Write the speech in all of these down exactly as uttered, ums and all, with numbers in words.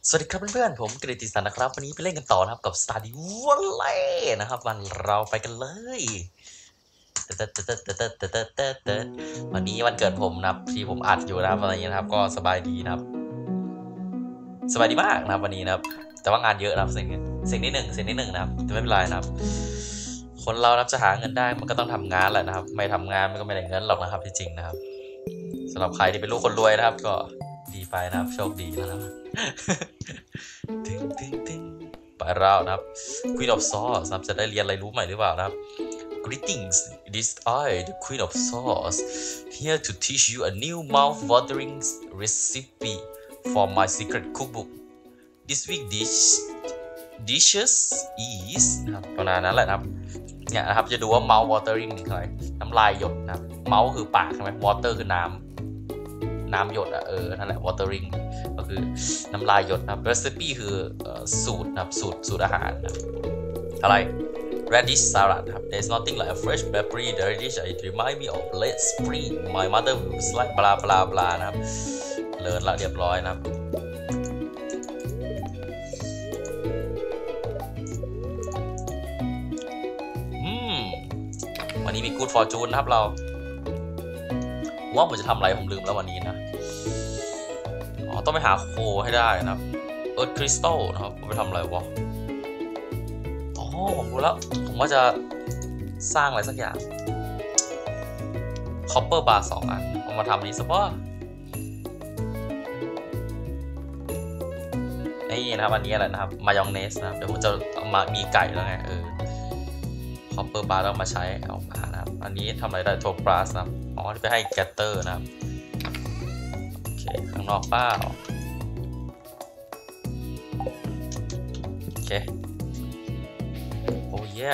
สวัสดีครับเพื่อนๆผมกฤติสันนะครับวันนี้ไปเล่นกันต่อนะครับกับ Stardew Valley นะครับวันเราไปกันเลยวันนี้วันเกิดผมนะครับที่ผมอัดอยู่นะครับอะไรอย่างนี้นะครับก็สบายดีนะครับสบายดีมากนะครับวันนี้นะครับแต่ว่างานเยอะนะครับสิ่งสิ่งที่หนึ่งสิ่งที่หนึ่งนะครับแต่ไม่เป็นไรนะครับคนเรานะครับจะหาเงินได้มันก็ต้องทำงานแหละนะครับไม่ทำงานมันก็ไม่ได้เงินหรอกนะครับที่จริงนะครับสำหรับใครที่เป็นลูกคนรวยนะครับก็ดีไปนะครับโชคดีนะครับไปเรานะครับ Queen of Swords นะครับจะได้เรียนอะไรรู้ใหม่หรือเปล่านะครับ Greetings, it is I, the Queen of Swords, here to teach you a new mouth-watering recipe for my secret cookbook. This week dish dishes is นะครับประมาณนั้นแหละนะครับเนี่ยนะครับจะดูว่า mouth watering คืออะไรน้ำลายหยดนะครับ mouth คือปากใช่ไหม water คือน้ำน้ำหยดอ่ะเออนั่นแหละ watering ก็คือน้ำลายหยดนะครับ recipe คือสูตรนะครับสูตรสูตรอาหารนะอะไร radish salad ครับ there's nothing like a fresh peppery radish it remind me of late spring my mother was like บลาบลาบลานะครับเลิศละเรียบร้อยนะครับอืมวันนี้มี good fortune นะครับเราว่าผมจะทำอะไรผมลืมแล้ววันนี้นะอ๋อต้องไปหาโคให้ได้นะครับ earth crystal นะครับผมไปทำอะไรวะอ๋อผมรู้แล้วผมว่าจะสร้างอะไรสักอย่าง copper bar สองอันเอามาทำนี้ซะป่ะนี่นะครับอันนี้อะไรนะครับมายองเนสนะครับเดี๋ยวผมจะเอามามีไก่แล้วไงเออ copper bar ต้องมาใช้เอามานะครับอันนี้ทำอะไรได้โทปราสนะครับอ๋อที่ไปให้แกตเตอร์นะครับโอเคข้างนอกเปล่าโอเคโอ้ย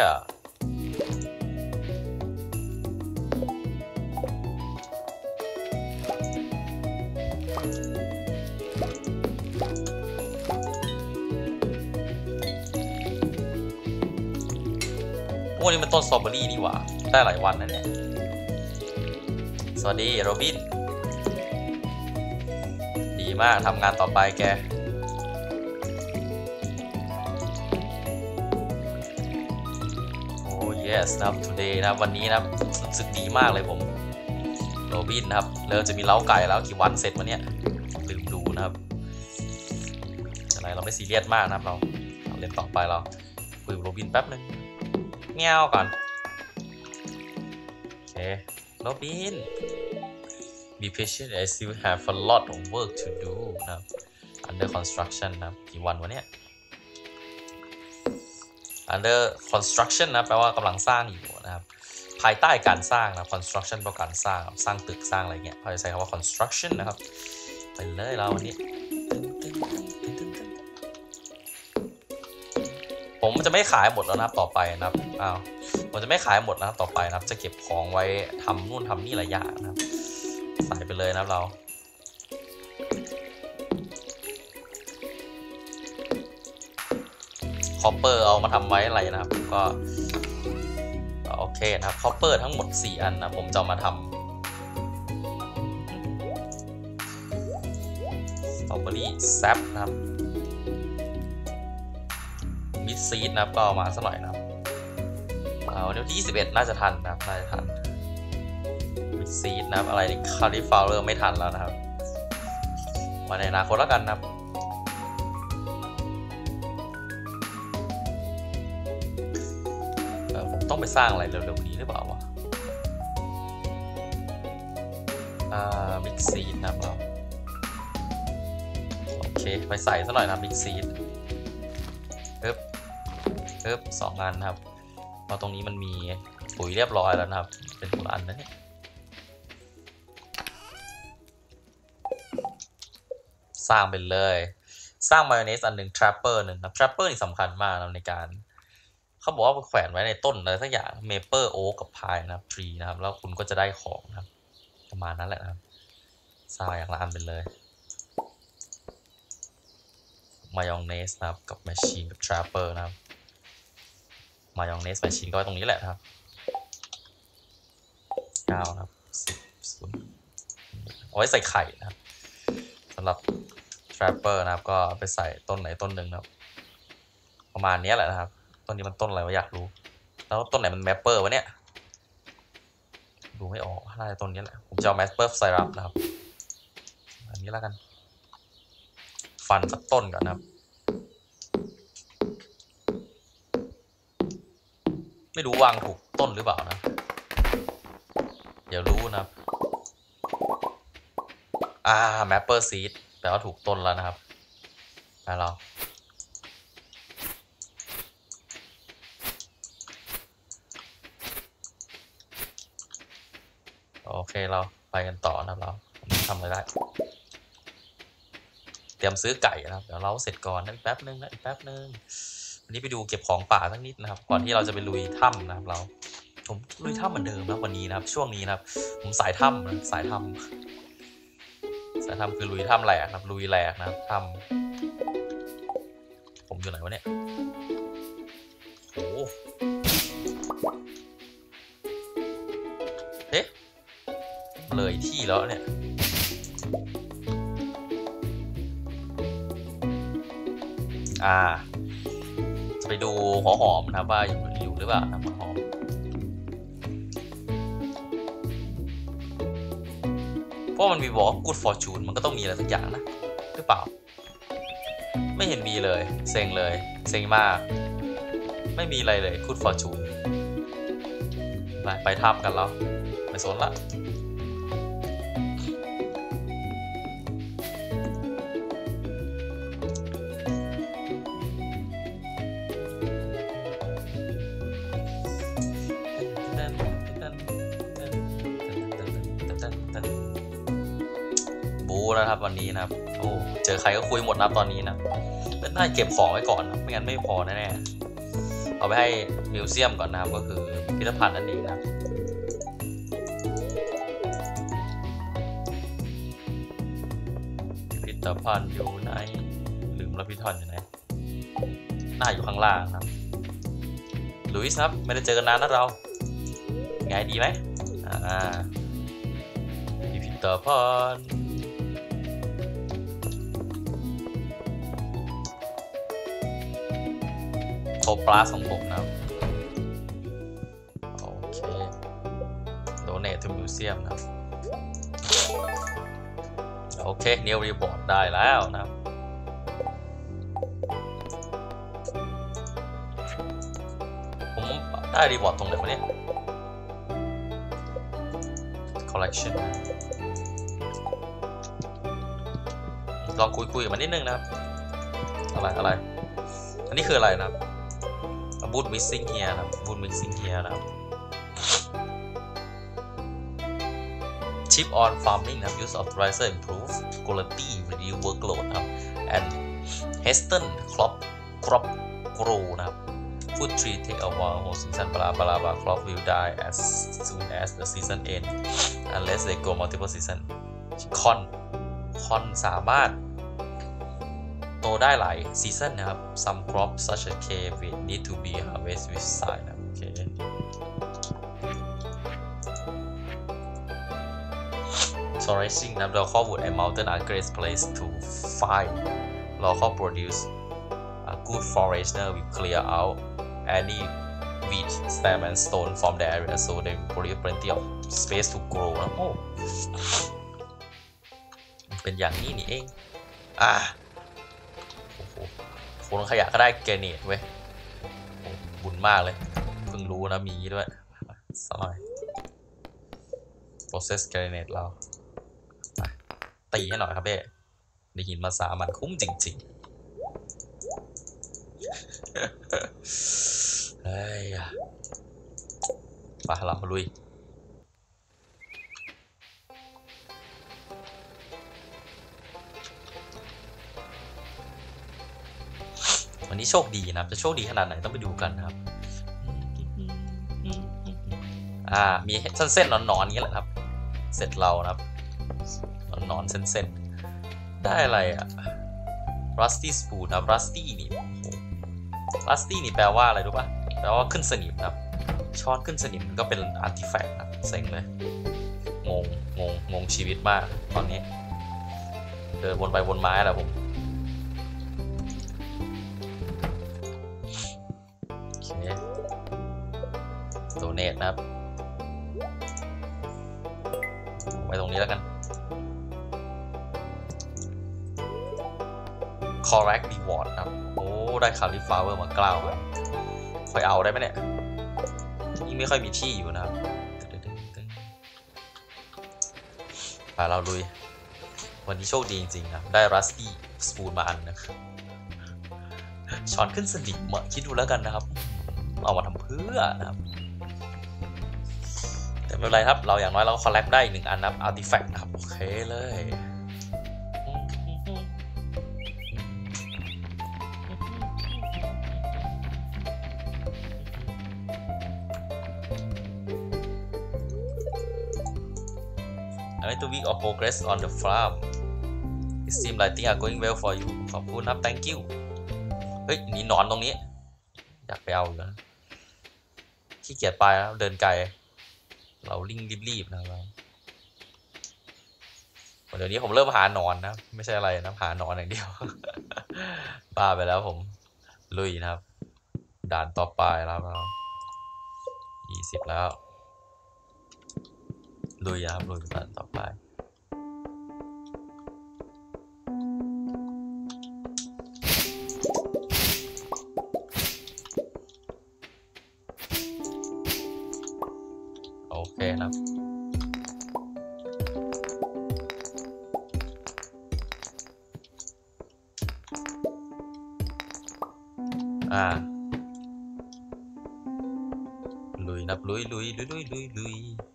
โอ้นี่มันต้นสตรอเบอรี่นี่หว่าได้หลายวันนะเนี่ยสวัสดีโรบินดีมากทำงานต่อไปแกโอ้ yes นะครับ today นะวันนี้นะรู้สึกดีมากเลยผมโรบินนะครับเริ่มจะมีเล้าไก่แล้วกี่วันเสร็จวะเนี่ยลืมดูนะครับอะไรเราไม่ซีเรียสมากนะครับเราเราเล่นต่อไปเราคุยกับโรบินแป๊บนึงเงี้ยวก่อนโอเคโรบิน be patient I still have a lot of work to do นะครับ under construction นะครับกี่วันวะเนี่ย under construction นะแปลว่ากำลังสร้างอยู่นะครับภายใต้การสร้างนะ construction แปลว่าการสร้างสร้างตึกสร้างอะไรเงี้ยเขาจะใช้คำว่า construction นะครับไปเลยเราวันนี้ผมจะไม่ขายหมดแล้วนะต่อไปนะครับอ้าวผมจะไม่ขายหมดนะต่อไปนะครับจะเก็บของไว้ทำนู่นทำนี่หลายอย่างนะครับใส่ไปเลยนะเราคอปเปอร์เอามาทำไว้อะไรนะครับก็โอเคนะครับคอปเปอร์ทั้งหมดสี่อันนะผมจะเอามาทำสตรอเบอรี่แซปนะครับมิดซีดนะครับก็เอามาสักหน่อยนะครับเอาวันที่ยี่สิบเอ็ดน่าจะทันนะครับน่าจะทันมิดซีดนะครับอะไรนี่คาลิฟลาวเวอร์ไม่ทันแล้วนะครับมาในอนาคตแล้วกันนะครับผมต้องไปสร้างอะไรเร็วๆนี้หรือเปล่าวะอ่ามิกซีดนะครับเราโอเคไปใส่ซะหน่อยนะมิกซีดเอ๊บเอ๊บสองอันนะครับเพราะตรงนี้มันมีปุ๋ยเรียบร้อยแล้วนะครับเป็นคนละอันนะเนี่ยสร้างไปเลยสร้างมายองเนสอันหนึ่งทรัปเปอร์หนึ่งนะทรัปเปอร์นี่สำคัญมากนะในการเขาบอกว่าแขวนไว้ในต้นอะไรสักอย่างเมเปิลโอ๊กกับพายนะครับทรีนะครับแล้วคุณก็จะได้ของนะครับประมาณนั้นแหละนะครับสร้างอย่างละอันไปเลยมายองเนสนะครับกับแมชชีนกับทรัปเปอร์นะครับมายองเนสแมชชีนก็ไว้ตรงนี้แหละครับเก้านะครับสิบศูนย์เอาไว้ใส่ไข่นะครับสำหรับท trapper นะครับก็ไปใส่ต้นไหนต้นหนึ่งนะครับประมาณนี้แหละนะครับต้นนี้มันต้นอะไรวะอยากรู้แล้วต้นไหนมัน mapper วะเนี่ยดูไม่ออกน่าจะต้นนี้แหละผมจะเอา mapper syrup นะครับอันนี้แล้วกันฟันสักต้นก่อนนะครับไม่รู้วางถูกต้นหรือเปล่านะเดี๋ยวรู้นะครับอ่า mapper seed แปลว่าถูกต้นแล้วนะครับไปเราโอเคเราไปกันต่อนะครับเราทำอะไรได้เตรียมซื้อไก่นะครับเดี๋ยวเราเสร็จก่อนนะอีกแป๊บนึงนะอีกแป๊บนึงวันนี้ไปดูเก็บของป่าสักนิดนะครับก่อนที่เราจะไปลุยถ้ำนะครับเราผมลุยถ้ำเหมือนเดิมนะวันนี้นะครับช่วงนี้นะครับผมสายถ้ำนะสายถ้ำสายถ้ำคือลุยถ้ำแหลกนะครับลุยแหลกนะครับถ้ำผมอยู่ไหนวะเนี่ยโอ้เอ๊ะเลยที่แล้วเนี่ยอ่าจะไปดูหัวหอมนะครับว่าอยู่อยู่หรือเปล่านะหัวหอมเพราะมันมีบอก good fortune มันก็ต้องมีอะไรสักอย่างนะหรือเปล่าไม่เห็นมีเลยเซ็งเลยเซ็งมากไม่มีอะไรเลย good fortune ไปไปทำกันแล้วไม่สนละนะครับวันนี้นะครับโอ้เจอใครก็คุยหมดนะตอนนี้นะน่าเก็บของไว้ก่อนนะไม่งั้นไม่พอแน่ๆเอาไปให้มิวเซียมก่อนนะครับก็คือพิพิธภัณฑ์นั่นเองนะพิพิธภัณฑ์อยู่ไหนลืมแล้วพิพิธภัณฑ์อยู่ไหนน่าอยู่ข้างล่างนะลุยส์ครับไม่ได้เจอกันนานนะเราไงดีไหมอ่าพิพิธภัณฑ์โทปลาของผมนะครับโอเคโดเนท to museum นะครับโอเค new report ได้แล้วนะครับผมได้รีบอร์ดตรงไหนวะเนี่ย collection ลองคุยคุยกับมันนิดนึงนะครับอะไรอะไรอันนี้คืออะไรนะครับ wood missing here นะครับ wood missing here นะครับ chip on farming นะครับ use of fertilizer improve quality reduce workload นะครับ and hasten crop crop grow นะครับ food tree take a while whole season บลาบลาบลา crop will die as soon as the season end unless they grow multiple season คอนคอนสามารถโตได้หลายซีซันนะครับ some crops such as cave need to be harvested with side นะโอเค foraging นะ local wood and mountain are great place to find local produce a good forager will clear out any weed stem and stone from the area so they will produce plenty of space to grow นะโอ้เป็นอย่างนี้นี่เองอ่าคนขยะก็ได้แกเนตเว้ยบุญมากเลยเพิ่งรู้นะมีด้วยสักหน่อย process แกเนตเราตีให้หน่อยครับเบ้ได้หินมาสามันคุ้มจริงๆเฮ้ยไปเราลุยวันนี้โชคดีนะครับจะโชคดีขนาดไหนต้องไปดูกันนะครับอ่ามีเส้นๆนอนๆนี้แหละครับเสร็จเรานะครับนอนๆเส้นๆได้อะไรอ่ะ rusty spoon นะ rusty นี่ rusty นี่แปลว่าอะไรรู้ป่ะแปลว่าขึ้นสนิมนะครับช้อนขึ้นสนิมมันก็เป็นอาร์ติแฟกต์นะเซ็งเลยงงงงงงชีวิตมากตอนนี้เดินวนไปวนมาแหละผมเนตนะครับไปตรงนี้แล้วกัน correct reward ครับโอ้ได้คาลิฟลาเวอร์มาเก้าครับค่อยเอาได้ไหมเนี่ยนี่ไม่ค่อยมีที่อยู่นะครับไปเราลุยวันนี้โชคดีจริงๆนะได้รัสตี้สปูนมาอันนะครับช้อนขึ้นสนิทเหมาะคิดดูแล้วกันนะครับเอามาทำเพื่อนะครับแต่ไม่เป็นไรครับเราอย่างน้อยเราคอลเลกได้อีกหนึ่งอันนะครับอาร์ติแฟกต์นะครับโอเคเลยto week of progress on the farm it seems like things are going well for you ขอบคุณครับ thank you เฮ้ยนี่นอนตรงนี้อยากไปเอาอยู่นะขี้เกียจไปแล้วเดินไกลเราลิ่งรีบๆนะครับเดี๋ยวนี้ผมเริ่มหานอนนะไม่ใช่อะไรนะหานอนอย่างเดียวบ้าไปแล้วผมลุยนะครับด่านต่อไปแล้วเรายี่สิบแล้วลุยครับลุยด่านต่อไปโอเคครับอ่าลุยนับลุยลุยลุยลุยลุยลุย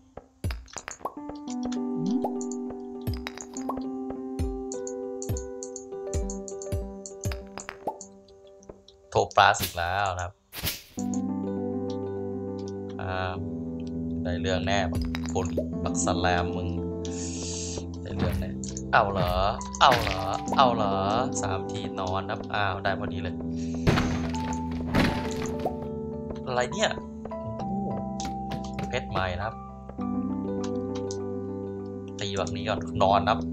โทรปลาสิกแล้วนะครับอ่าได้เรื่องแน่บักโปลิบักสแลมมึงได้เรื่องแน่เอาเหรอเอาเหรอเอาเหรอสามทีนอนครับอ้าวได้พอดีเลยอะไรเนี่ยเพชรใหม่นะครับตีแบบนี้ก่อนนอนนะครับ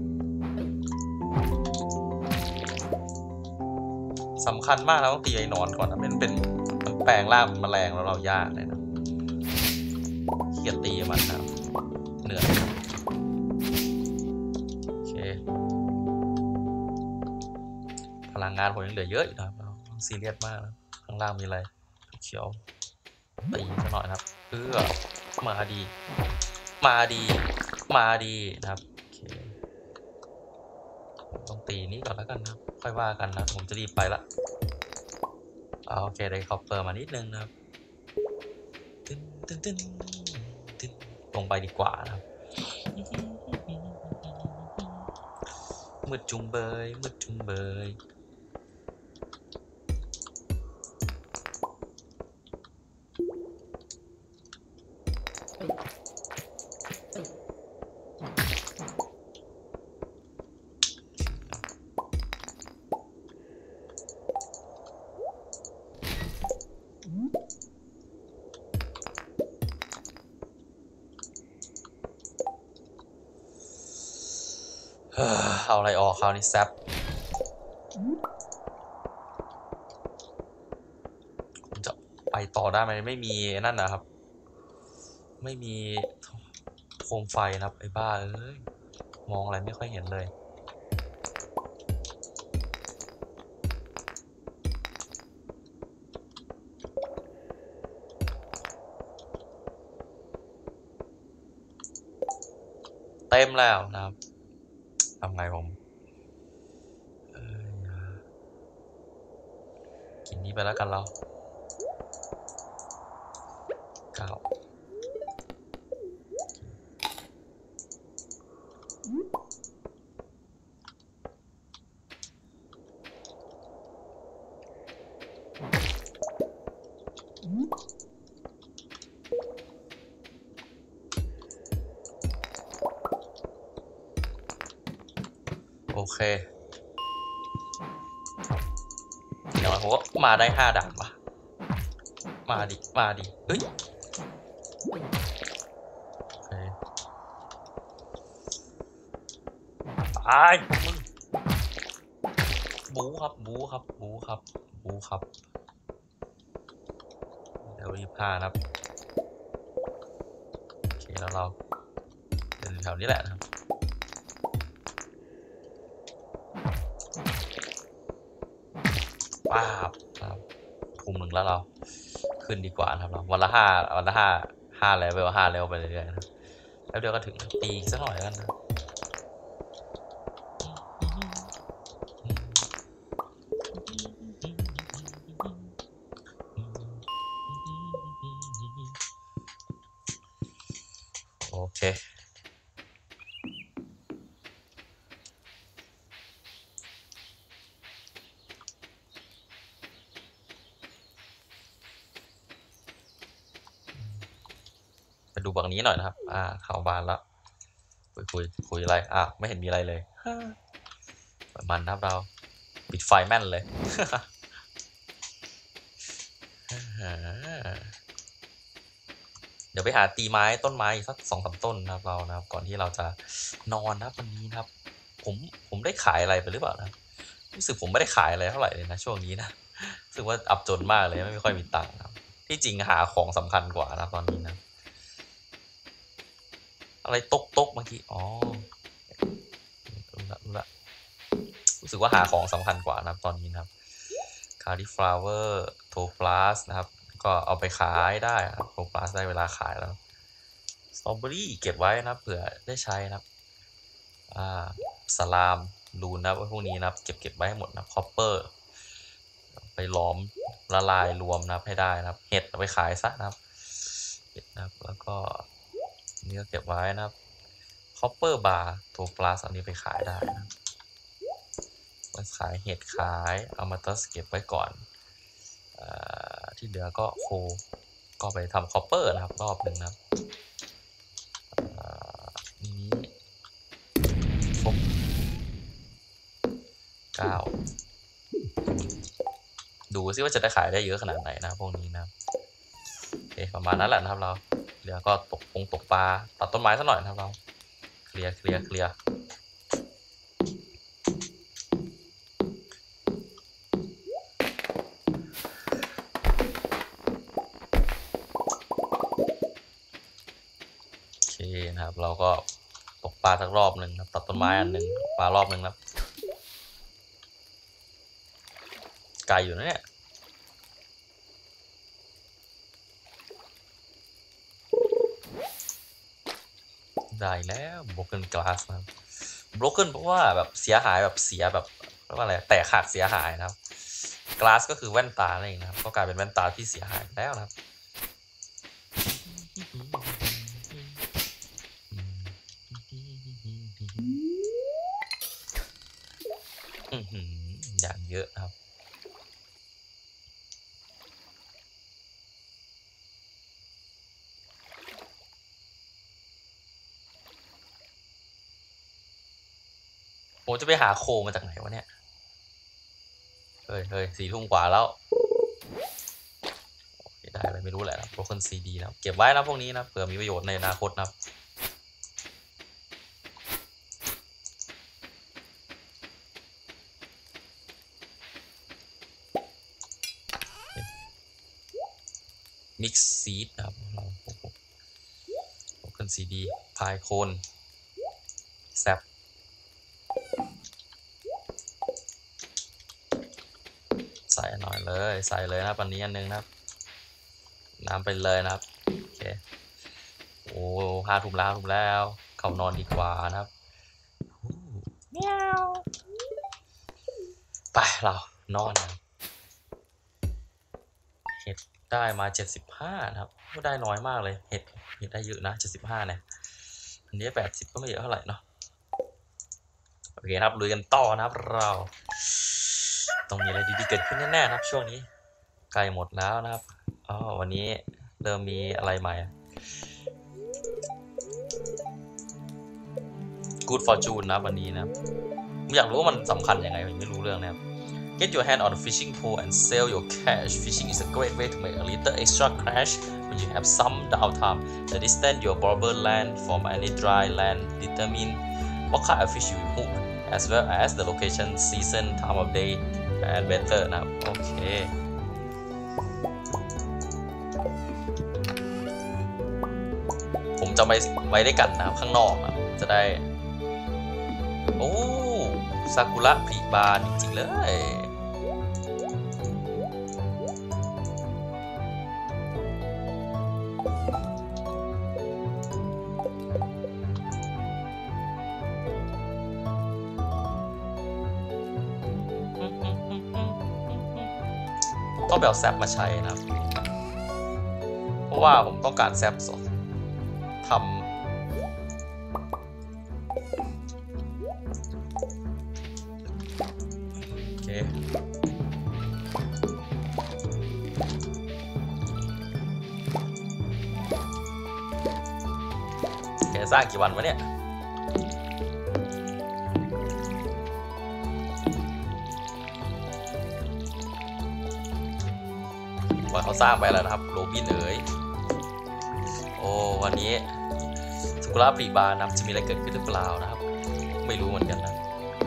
สำคัญมากเราต้องตีไอ้นอนก่อนนะมันเป็นมันแปลงร่างแมลงแล้วเรายากเลยนะเขี่ยตีมันนะเหนื่อยโอเคพลังงานผมยังเหลือเยอะอยู่นะครับต้องซีเรียสมากนะข้างล่างมีอะไรเขียวตีซะหน่อยนะครับเพื่อมาดีมาดีมาดีนะครับโอเคต้องตีนี้ก่อนแล้วกันนะค่อยว่ากันนะผมจะรีบไปละโอเคได้คอปเปอร์มานิดนึงนะครับตึ้นตึ้นตึ้นตึ้นลงไปดีกว่านะครับมืดจุงเบยมืดจุงเบยเอาอะไรออกคราวนี้แซปจะไปต่อได้ไหมไม่มีนั่นนะครับไม่มีโคมไฟนะครับไอ้บ้าเอ้ยมองอะไรไม่ค่อยเห็นเลยเต็มแล้วนะครับทำไงผมกินนี้ไปแล้วกันเราเก้าโอเคเดี๋ยวผมก็มาได้ห้าด่านว่ะมาดิมาดิเฮ้ยตายบูครับบูครับบูครับบูครับเดี๋ยวรีบพาครับแล้วเราเป็นแถวนี้แหละนะครับป้าบครับทุ่มหนึ่งแล้วเราขึ้นดีกว่านะครับเราวันละห้าวันละห้าห้าเลเวลห้าเลเวลไปเรื่อยๆนะแล้วเดี๋ยวก็ถึงตีสักหน่อยกันนะโอเคไปดูฝั่งนี้หน่อยนะครับอ่าเข้าบ้านแล้วคุยคุยคุยอะไรอ่ะไม่เห็นมีอะไรเลยมันนะครับเราปิดไฟแม่นเลยเดี๋ยวไปหาตีไม้ต้นไม้อีกสักสองสามต้นนะครับเรานะครับก่อนที่เราจะนอนนะครับวันนี้นะครับผมผมได้ขายอะไรไปหรือเปล่านะรู้สึกผมไม่ได้ขายอะไรเท่าไหร่เลยนะช่วงนี้นะรู้สึกว่าอับจนมากเลยไม่ค่อยมีตังค์ครับที่จริงหาของสำคัญกว่านะตอนนี้นะอะไรตกตกเมื่อกี้อ๋อรู้ละรู้ละรู้สึกว่าหาของสำคัญกว่านะตอนนี้นะครับคาริฟลาวเวอร์โทปลาสนะครับก็เอาไปขายได้ครับโทปลาสได้เวลาขายแล้วสตรอเบอรี่เก็บไว้นะเผื่อได้ใช้นะครับอ่าสลามลูนนะพวกนี้นะครับเก็บเก็บไว้ให้หมดนะคอปเปอร์ไปล้อมละลายรวมนะครับให้ได้นะครับเห็ดเอาไปขายซะนะครับเห็ดนะครับแล้วก็นี่ก็เก็บไว้นะครับคอปเปอร์บาร์โทปลาสอันนี้ไปขายได้นะขายเห็ดขายเอามาตัสเก็บไว้ก่อนอที่เหลือก็โคก็ไปทำคอปเปอร์นะครับรอบหนึ่งนะครับนี้ครบเก้าดูซิว่าจะได้ขายได้เยอะขนาดไหนนะพวกนี้นะโอเคประมาณนั้นแหละนะครับเราเหลือก็ตกปงตกปลาตัดต้นไม้สักหน่อยนะครับเราเคลียร์เคลียร์เคลียร์นะครับเราก็ตกปลาสักรอบหนึ่งครับตัดต้นไม้อันหนึ่งปลารอบหนึ่งครับไกลอยู่นะเนี่ยได้แล้ว broken glass นะครับ broken เพราะว่าแบบเสียหายแบบเสียแบบเรียกว่าอะไรแตกขาดเสียหายนะครับ glass ก็คือแว่นตานั่นเองนะครับก็กลายเป็นแว่นตาที่เสียหายแล้วนะครับอย่างเยอะครับผมจะไปหาโคมาจากไหนวะเนี่ยเฮ้ยเฮ้ยสี่ทุ่มกว่าแล้วได้อะไรไม่รู้แหละนะ broken ซี ดี นะเก็บไว้นะพวกนี้นะเผื่อมีประโยชน์ในอนาคตนะครับมิกซ์ซีดนะครับเราbroken ซี ดี พายโคนแซปใส่หน่อยเลยใส่เลยนะครับอันนี้อันนึงนะครับน้ำไปเลยนะครับโอเคโอ้ห้าทุ่มแล้วทุ่มแล้วเข้านอนดีกว่านะครับเมียวไปเรานอนนะเห็ดได้มาเจ็ดสิบห้านะครับก็ได้น้อยมากเลยเห็ดเห็ดได้เยอะนะเจ็ดสิบห้าเนี่ยอันนี้แปดสิบก็ไม่เยอะเท่าไหร่เนาะโอเคครับลุยกันต่อนะครับเราต้องมีอะไรดีๆเกิดขึ้นแน่ๆครับช่วงนี้ใกล้หมดแล้วนะครับอ๋อวันนี้เริ่มมีอะไรใหม่ Good Fortune นะวันนี้นะอยากรู้ว่ามันสำคัญยังไงผมไม่รู้เรื่องนะครับ Get your hand on a fishing pole and sell your cash. Fishing is a great way to make a little extra cash when you have some downtime. The distance your barber land from any dry land determine what kind of fish you hook, as well as the location, season, time of day, and weather นะครับโอเคผมจะไปไว้ด้วยกันนะครับข้างนอกนะจะได้โอ้ซากุระผลิบานจริงๆเลยต้องไปเอาแซปมาใช้นะครับเพราะว่าผมต้องการแซปสดทำโอเคแกสร้างกี่วันวะเนี่ยว่าเขาสร้างไปแล้วนะครับโรบินเอ๋ยโอ้วันนี้ซากุระผลิบานนะจะมีอะไรเกิดขึ้นหรือเปล่านะครับไม่รู้เหมือนกันนะ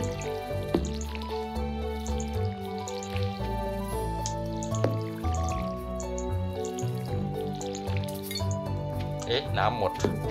เอ๊ะน้ำหมด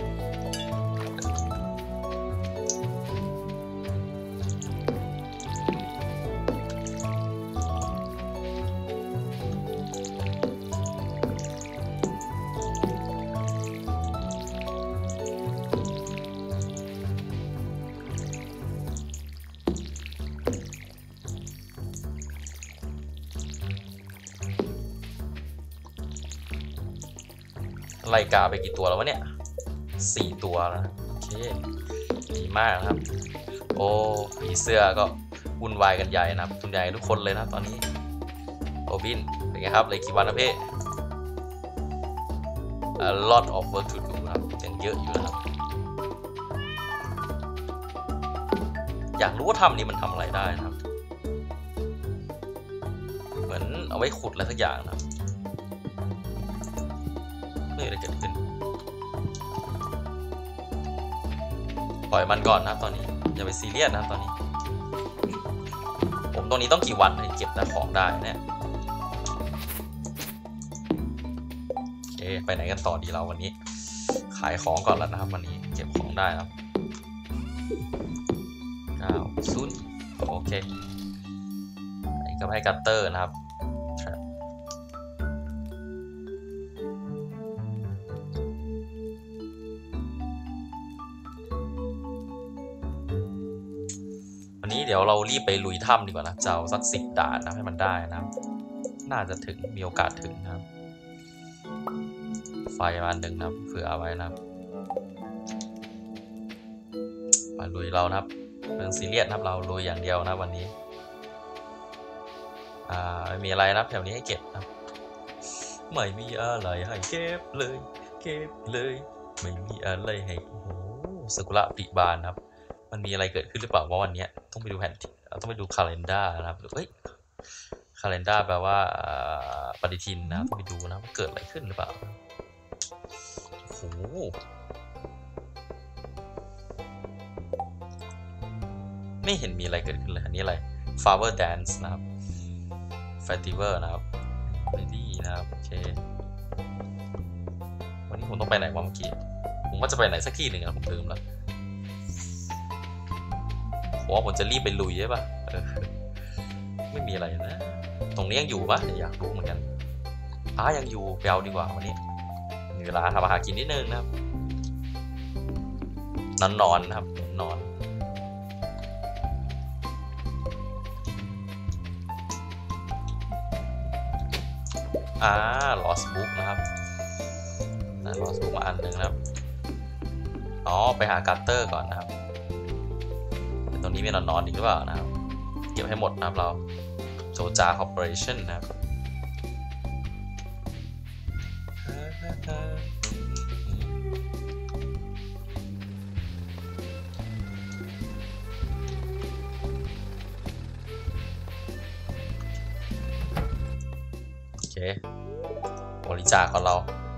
ไล่กาไปกี่ตัวแล้ววะเนี่ยสี่ตัวแล้วนะโอเคดีมากนะครับโอ้ผีเสื้อก็วุ่นวายกันใหญ่นะครับทุนใหญ่ทุกคนเลยนะตอนนี้โรบินเป็นไงครับเลยกี่วันนะพี่ a lot of work to do นะครับยังเยอะอยู่นะครับอยากรู้ว่าทำนี้มันทำอะไรได้นะครับเหมือนเอาไว้ขุดอะไรสักอย่างนะไม่มีอะไรเกิดขึ้นปล่อยมันก่อนนะตอนนี้อย่าไปซีเรียสนะตอนนี้ผมตรงนี้ต้องกี่วันให้เก็บนะของได้เนี่ยโอเคไปไหนกันต่อดีเราวันนี้ขายของก่อนแล้วนะครับวันนี้เก็บของได้ครับเก้าศูนย์โอเคนี่ก็ให้กัตเตอร์นะครับวันนี้เดี๋ยวเรารีบไปลุยถ้ำดีกว่านะจะเอาสักสิบด่านนะให้มันได้นะน่าจะถึงมีโอกาสถึงนะครับไฟมาหนึ่งนะเผื่อเอาไว้นะมาลุยเรานะครับเรื่องซีเรียสนะครับเราลุยอย่างเดียวนะวันนี้อ่าไม่มีอะไรนะแถวนี้ให้เก็บนะไม่มีอะไรให้เก็บเลยเก็บเลยไม่มีอะไรให้โอ้โหซากุระผลิบานครับมันมีอะไรเกิดขึ้นหรือเปล่าว่าวันนี้ต้องไปดูแผนที่ต้องไปดูคาล endar นะครับเฮ้ยคาล endar แปลว่าปฏิทินนะต้องไปดูนะว่าเกิดอะไรขึ้นหรือเปล่าโอ้โหไม่เห็นมีอะไรเกิดขึ้นเลยอันนี้อะไร flower dance นะครับ festival นะครับไม่ดีนะครับโอเควันนี้ผมต้องไปไหนวะเมื่อกี้ผมว่าจะไปไหนสักที่หนึ่งนะผมลืมแล้วผมว่าผมจะรีบไปลุยใช่ปะไม่มีอะไรนะตรงนี้ยังอยู่ปะอยากรู้เหมือนกันอ้ายังอยู่ไปเอาดีกว่าวันนี้มีเวลาทำอาหารกินนิดนึงนะครับนอนนอนนะครับนอนอ่า lost book นะครับนะ lost book มาอันหนึ่งนะครับอ๋อไปหาการ์เตอร์ก่อนนะครับตรงนี้มีนอนนอนอีกหรือเปล่านะครับเก็บให้หมดนะครับเราโจจาคอร์ปอเรชั่นนะครับโอเคบริจาคของเรา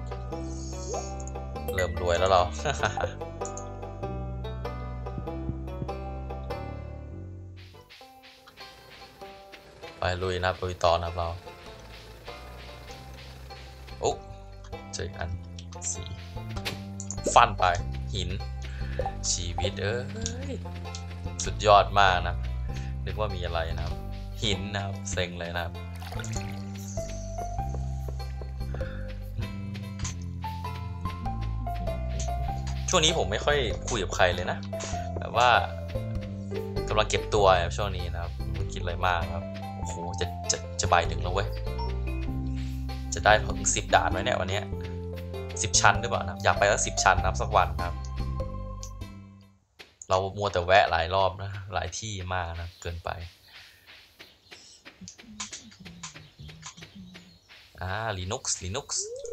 เริ่มรวยแล้วเรา ไปลุยนะลุยต่อนะเราโอ้เจออันสี่ไฟฟันไปหินชีวิตเอ้ยสุดยอดมากนะนึกว่ามีอะไรนะครับหินนะครับเซ็งเลยนะครับช่วงนี้ผมไม่ค่อยคุยกับใครเลยนะแบบว่ากำลังเก็บตัวช่วงนี้นะครับไม่คิดอะไรมากครับโอ้โหจะจะจะใบหนึ่งแล้วเว้ยจะได้ถึงสิบด่านไว้เนี่ยวันนี้สิบชั้นหรือเปล่านะอยากไปแล้วสิบชั้นนับสักวันครับเรามัวแต่แวะหลายรอบนะหลายที่มากนะเกินไปอ่า Linux Linux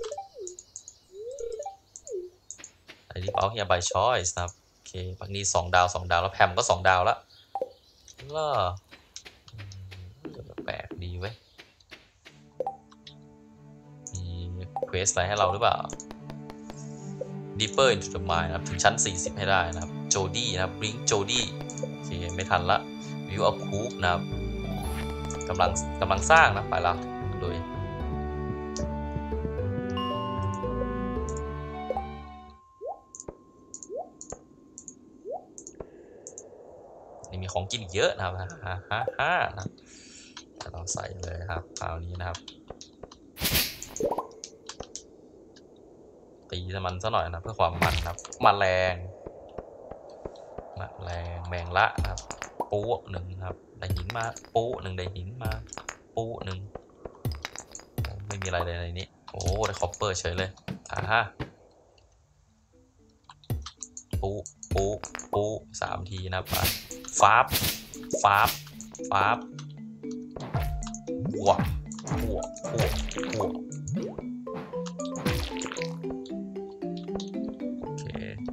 ไอ้ที่เอาเฮีย by choice นะครับโอเคปักนี้สองดาวสองดาวแล้วแพมก็สองดาวแล้วล่ะแปลกดีเว้ยมีเควสอะไรให้เราหรือเปล่า Deeper into the Mind นะครับถึงชั้นสี่สิบให้ได้นะครับโจดี้นะครับ Bring โจดี้โอเคไม่ทันละ View of Coop นะครับกำลังกำลังสร้างนะไปละโดยนี่มีของกินเยอะนะครับฮ่าฮ่าฮ่านะเราใส่เลยครับคราวนี้นะครับตีมันซะหน่อยนะเพื่อความมันครับมแมลงมแมลงแมงละนะครับปูหนึ่งครับได้หินมาปูหนึ่งได้หินมาปูหนึ่งไม่มีอะไรเลยในนี้โอ้ได้คอปเปอร์เฉยเลยอ่าฮะปูปูปูสามทีนะครับฟาบฟาบฟาบหัวหัวหัวหัวโอเค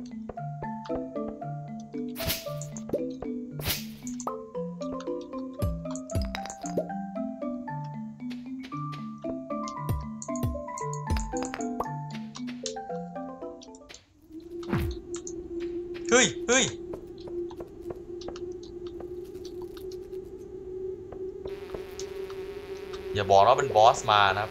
เฮ้ยเฮ้ยอย่าบอกว่าเป็นบอสมานะครับ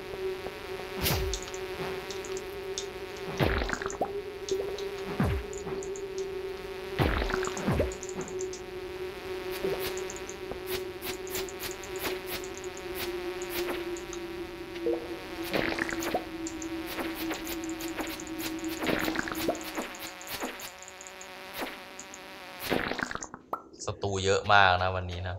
ศัตรูเยอะมากนะวันนี้นะ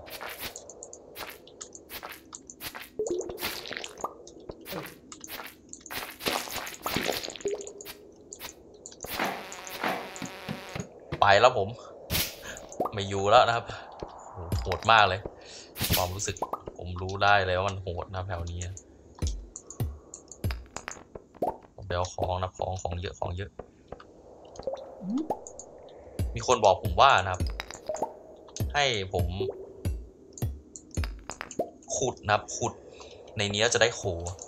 ไปแล้วผมไม่อยู่แล้วนะครับโหดมากเลยความรู้สึกผมรู้ได้เลยว่ามันโหดนะแถวนี้ผมไปเอาของนะของของเยอะของเยอะมีคนบอกผมว่านะครับให้ผมขุดนะครับขุดในนี้จะได้โค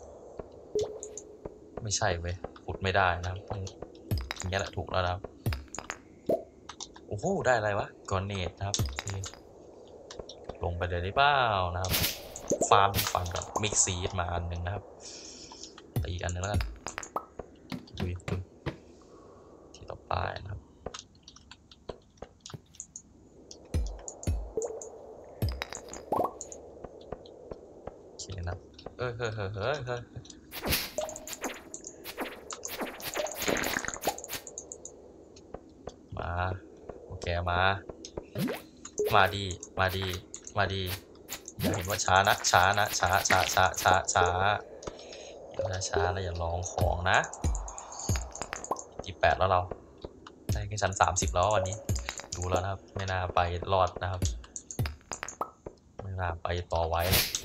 ไม่ใช่เว้ยขุดไม่ได้นะครับต้องอย่างนี้แหละถูกแล้วนะครับโอ้โหได้อะไรวะกอนเนตนะครับลงไปเลยได้เปล่านะครับฟาร์มฟันกับมิกซีดมาอันหนึ่งนะครับแต่อีกอันนึงแล้วกันดูดูที่ต่อไปนะครับโอเคนะเฮ้ยเฮ้ยเฮ้ยเฮ้ยเฮ้ยมาโอเคมามาดีมาดีมาดีอย่าเห็นว่าช้านะช้านะช้าช้าช้าช้าช้าช้าช้าแล้วอย่าลองของนะที่แปดแล้วเราได้แค่ชั้นสามสิบแล้ววันนี้ดูแล้วนะครับไม่น่าไปรอดนะครับไม่น่าไปต่อไว้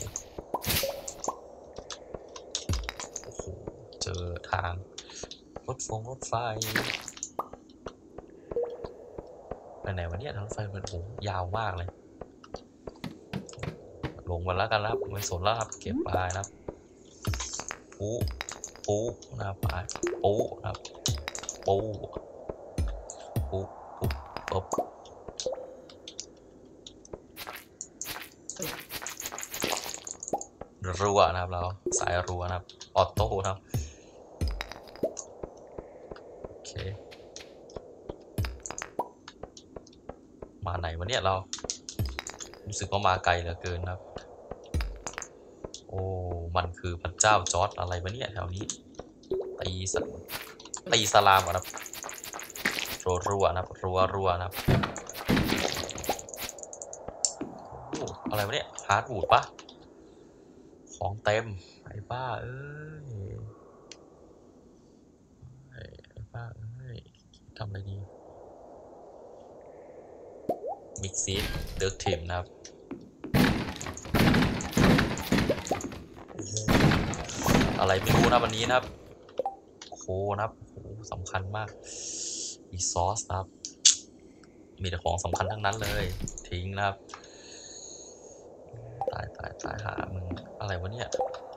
โอ้โหเจอทางรถฟงรถไฟไปไหนวันนี้ทางรถไฟมันโอ้ยาวมากเลยลงมาแล้วกันแล้วไม่สนแล้วครับเก็บปลายนะครับปูปูนะครับปลายปูนะครับปูปูปูปุ๊บรัวนะครับเราสายรัวนะครับออโต้นะครับโอเคมาไหนวะเนี่ยเรารู้สึกว่ามาไกลเหลือเกินครับโอ้มันคือพระเจ้าจอร์จอะไรวะเนี่ยแถวนี้ตีสตีสลามก่อนครับรัวรัวนะครับรัวรัวนะครับโอ้อะไรวะเนี่ยฮาร์ดวูดปะของเต็มไอ้บ้าเอ้ยไอ้บ้าเอ้ยทำอะไรดีมิกซีดเดิร์กทีมนะครับอะไรไม่รู้นะวันนี้นะครับโคนะครับโอ้สำคัญมากรีซอสนะครับมีแต่ของสำคัญทั้งนั้นเลยทิ้งนะครับตายตายตายหามึงอะไรวะเนี่ย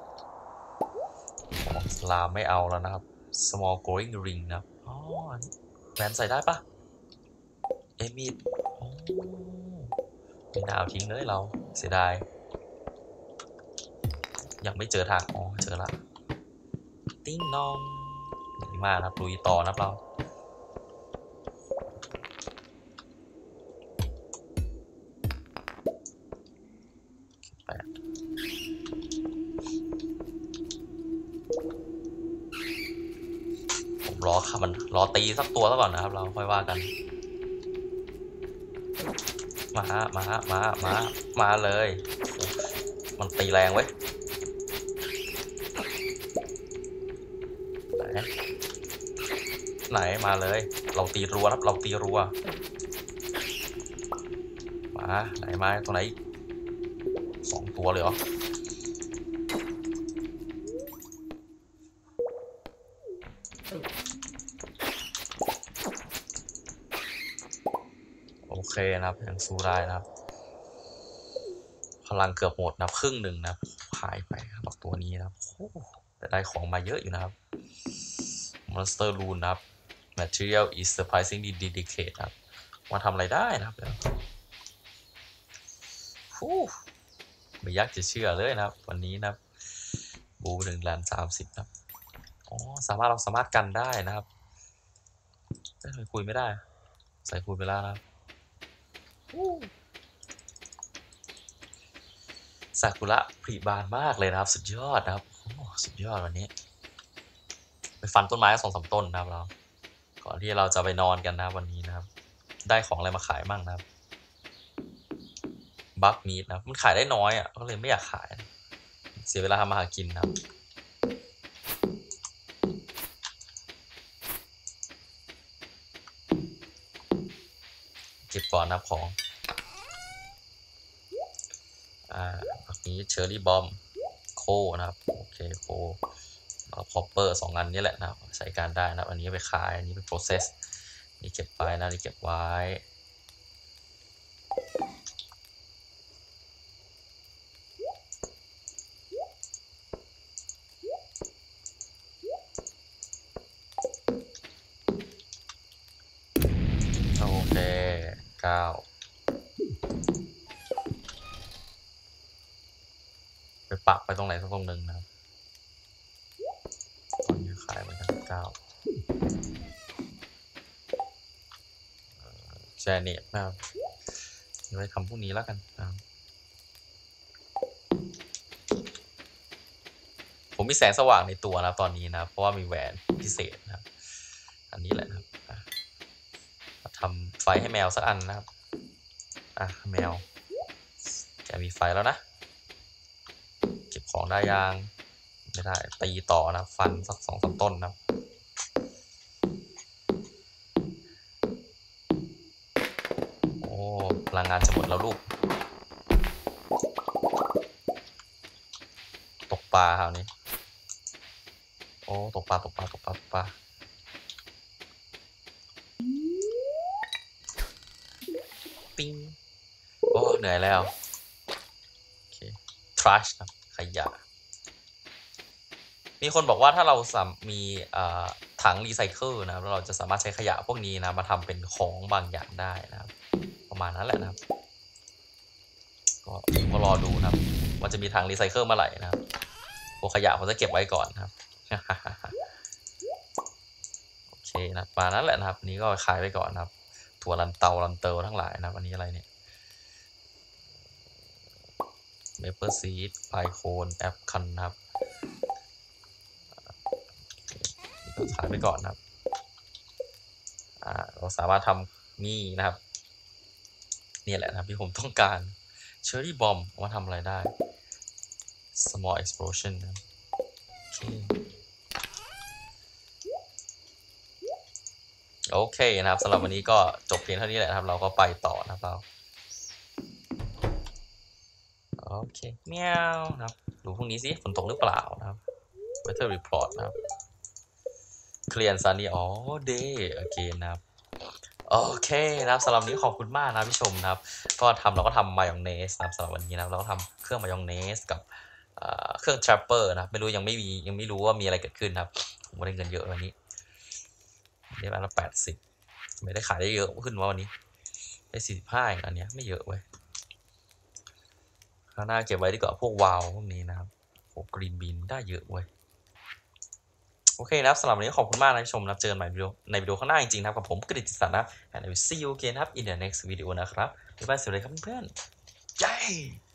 ของสลามไม่เอาแล้วนะครับ small growing ring นะครับอ๋อแหวนใส่ได้ปะเอมิดโอ้ไม่น่าเอาทิ้งเลยเราเสียดายยังไม่เจอทางอ๋อเจอละติ้งนองดีมากนะครับลุยต่อนะครับเราผมรอค่ะมันรอตีสักตัวแล้วก่อนนะครับเราค่อยว่ากันมามามามามาเลยมันตีแรงเว้ยไหนไหนมาเลยเราตีรัวครับเราตีรัวมาไหนมาตรงไหนสองตัวเลยเหรอโอเคนะครับยังสู้ได้นะครับพลังเกือบหมดนะครึ่งหนึ่งนะหายไปครับตัวนี้นะครับแต่ได้ของมาเยอะอยู่นะครับ Monster Rune นะครับ Material is surprisingly delicate ครับมาทำอะไรได้นะครับไม่อยากจะเชื่อเลยนะครับวันนี้นะครับบูหนึ่งล้านสามสิบนะครับอ๋อสามารถเราสามารถกันได้นะครับไม่เคยคุยไม่ได้ใส่คุยไปแล้วนะครับซากุระผลิบานมากเลยนะครับสุดยอดนะครับสุดยอดวันนี้ไปฟันต้นไม้สองสามต้นนะครับเราก่อนที่เราจะไปนอนกันนะวันนี้นะครับได้ของอะไรมาขายมั่งนะครับบัคมีดนะมันขายได้น้อยอ่ะก็เลยไม่อยากขายเสียเวลาทำมาหากินนะครับเก็บก่อนนะของอ่าบัคมีดเชอร์รี่บอมโคนะครับโอเคโคแล้วพอปเปอร์สองอันนี้แหละนะครับใช้การได้นะอันนี้ไปขายอันนี้ไป process นี่เก็บไว้นะนี่เก็บไว้โอเคเก้าไปปักไปตรงไหนสักตรงหนึ่งนะครับตอนนี้ขายไปกันเก้าแชร์เน็ตนะครับไว้ทำพวกนี้แล้วกันนะครับผมมีแสงสว่างในตัวนะตอนนี้นะเพราะว่ามีแหวนพิเศษนะครับอันนี้แหละนะครับทำไฟให้แมวสักอันนะครับอ่ะแมวแกมีไฟแล้วนะเก็บของได้ยังไม่ได้ตีต่อนะฟันสักสองสามต้นนะโอ้พลังงานจะหมดแล้วลูกตกปลาคราวนี้โอ้ตกปลาตกปลาตกปลาตกปลาปิ้งโอ้เหนื่อยแล้วโอเคทรัชนะขยะมีคนบอกว่าถ้าเราสามมีถังรีไซเคิลนะครับเราจะสามารถใช้ขยะพวกนี้นะมาทำเป็นของบางอย่างได้นะครับประมาณนั้นแหละนะครับก็ก็รอดูนะครับว่าจะมีถังรีไซเคิลเมื่อไหร่นะครับพวกขยะผมจะเก็บไว้ก่อนนะครับโอเคนะประมาณนั้นแหละนะครับนี้ก็ขายไปก่อนนะครับถั่วลันเตาลันเตอทั้งหลายนะครับอันนี้อะไรเนี่ยเมเปิลซีดไพโคนแอปคันนะครับก็ขายไปก่อนนะครับอ่าเราสามารถทำนี่นะครับนี่แหละนะครับที่ผมต้องการเชอร์รี่บอมมาทำอะไรได้ small explosion นะโอเคโอเคนะครับสำหรับวันนี้ก็จบเพียงเท่านี้แหละนะครับเราก็ไปต่อนะครับเราโอเคเมียวนะครับดูพรุ่งนี้สิฝนตกหรือเปล่านะครับ weather report นะครับ clear sunny all day again นะครับโอเคนะครับสำหรับวันนี้ขอบคุณมากนะพี่ชมนะครับก็ทำเราก็ทำมายองเนสนะครับสำหรับวันนี้นะครับเราก็ทำเครื่องมายองเนสกับเครื่อง trapper นะครับไม่รู้ยังไม่มียังไม่รู้ว่ามีอะไรเกิดขึ้นครับผมได้เงินเยอะวันนี้ได้มาละแปดสิบไม่ได้ขายได้เยอะขึ้นว่าวันนี้ได้สี่สิบห้าอย่างอันเนี้ยไม่เยอะเว้ยข้างหน้าเก็บไว้ดีกว่าพวกวาล์วพวกนี้นะครับโอ้กรีนบีนได้เยอะเว้ยโอเคนะครับสำหรับวันนี้ขอบคุณมากนะชมนะเจอกันใหม่วิดีโอในวิดีโอข้างหน้าจริงๆนะครับกับผมกฤษณัฐนะ and I will see you again ครับ in the next video นะครับบ๊ายบายสวัสดีครับเพื่อนๆ Yay!